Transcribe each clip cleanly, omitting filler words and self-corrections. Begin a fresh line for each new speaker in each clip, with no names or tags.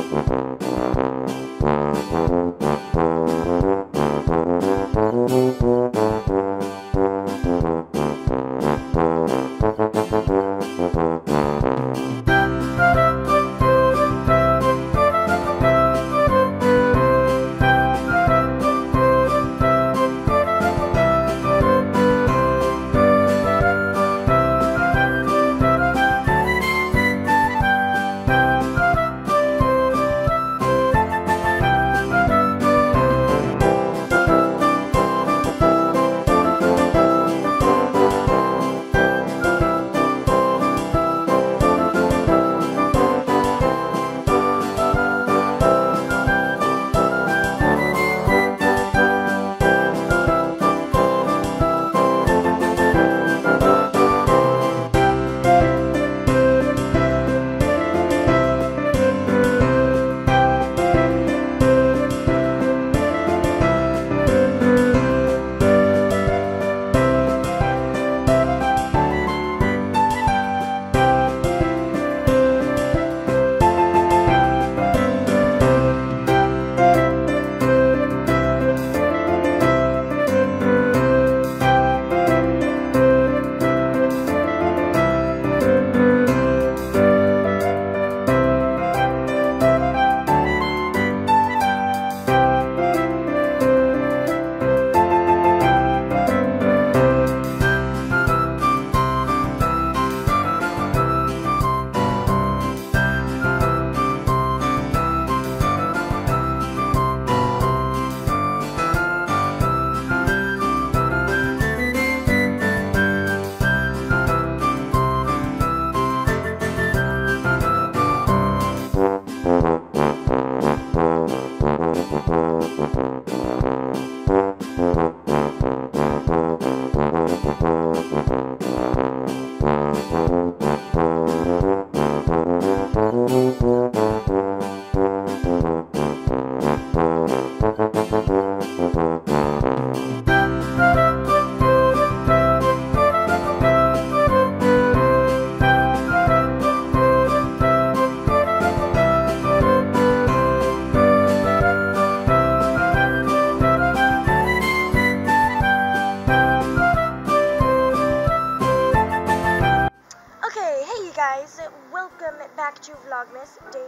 back to Vlogmas day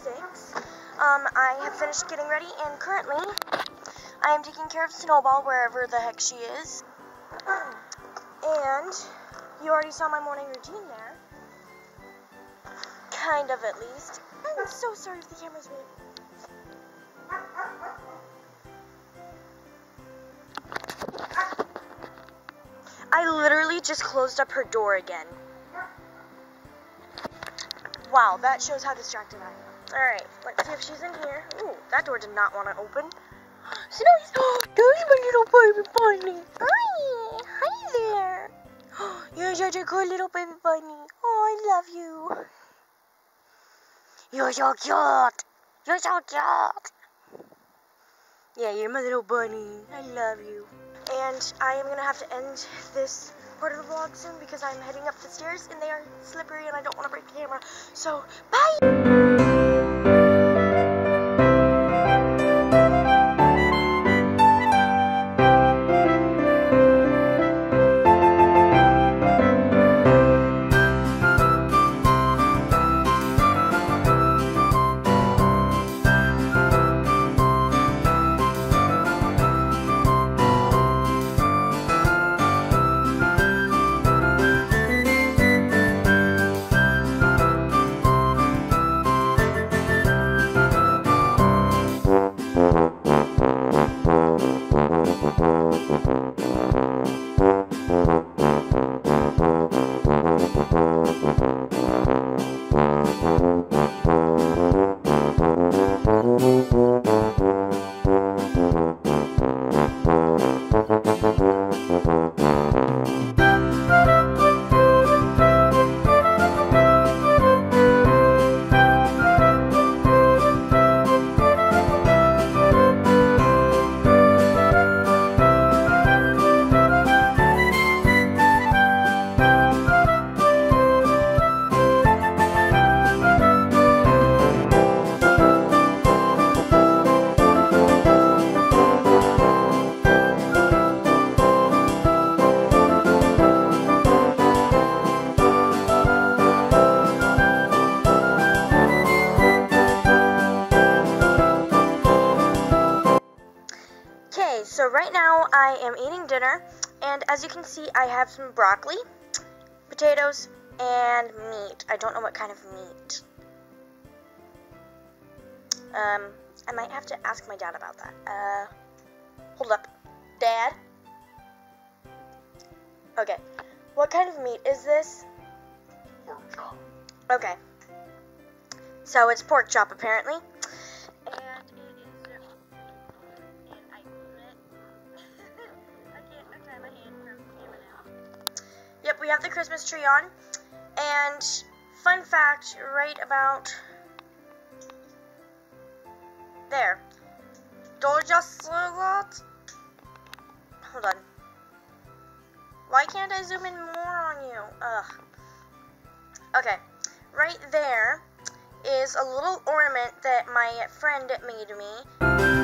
6. I have finished getting ready, and currently I am taking care of Snowball wherever the heck she is. And you already saw my morning routine there. Kind of, at least. I'm so sorry if the camera's weird. I literally just closed up her door again. Wow, that shows how distracted I am. Alright, let's see if she's in here. Ooh, that door did not want to open. Snowy's, there's my little baby bunny. Hi, hi there. You're such a good little baby bunny. Oh, I love you. You're so cute. You're so cute. Yeah, you're my little bunny. I love you. And I am going to have to end this part of the vlog soon because I'm heading up the stairs and they are slippery and I don't want to break the camera. So, bye! So right now I am eating dinner, and as you can see, I have some broccoli, potatoes, and meat. I don't know what kind of meat. I might have to ask my dad about that. Hold up. Dad? Okay. What kind of meat is this?
Pork chop.
Okay. So it's pork chop, apparently. And it is... And I can't untie my hand from the camera now. Yep, we have the Christmas tree on. And fun fact, right about... there. Don't just say that. Hold on. Why can't I zoom in more on you? Ugh. Okay. Right there is a little ornament that my friend made me.